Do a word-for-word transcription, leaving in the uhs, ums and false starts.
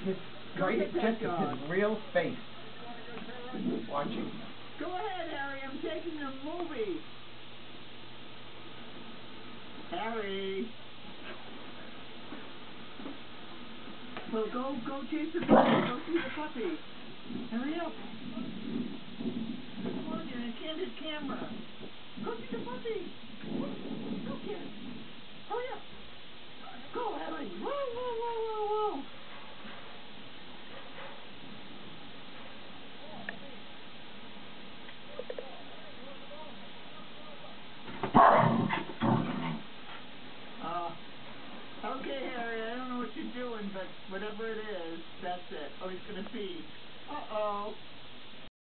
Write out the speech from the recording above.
his Go right get that just dog. his real face. Watching. Go ahead, Harry. I'm taking a movie. Harry. Well, go, go chase the puppy. Go see the puppy. Hurry up.